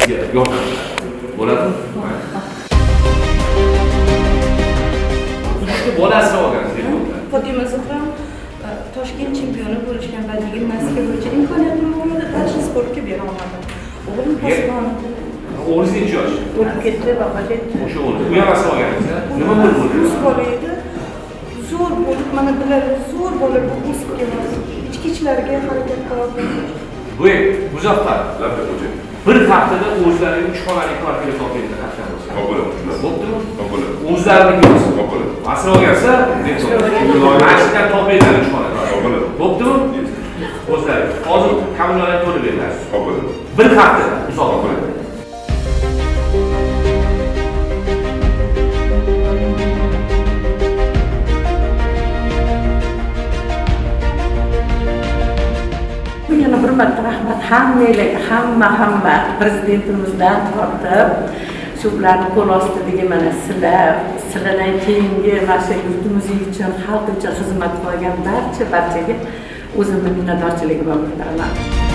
sizga yordam beradi. Bo'ladimi? Bolasini olgansiz. Fotima Zuhra Toshkent chempioni bo'lishgan badiiy gimnastika bo'yicha imkoniyatim bo'lmadi, tashqi sportga bera olmadim. O'g'lim posbon. O'g'lingiz necha yosh? O'lib ketdi, vafot etdi. O'sha o'g'li. U ham asli olganingiz, nima bo'ldi? Rus bola edi. Zo'r bo'lib, mana bular zo'r bo'lib o'sib keladi. Ichki-ichlariga harakat qiladi. Muzaffar, bir haftada o'zlarining 3 xonali kvartira topinglar qachon bo'lsa. Bo'ptimi? O'zlariniki bo'lsa. Asli olgansa, mashqdan topinglar 3 xonali. Bo'ptimi? O'zlari. Hozir kommunalni to'lib berasiz. Bir haftada uzoq bo'ladi. Yana bir marta rahmat hammalarga, hamma prezidentimizdan tortib, shu bilan qo'l ostidagi mana sizlardan keyingi mana yurtimiz uchun, xalq uchun xizmat qilgan barchaga o'zimning minnatdorchiligimni bildiraman.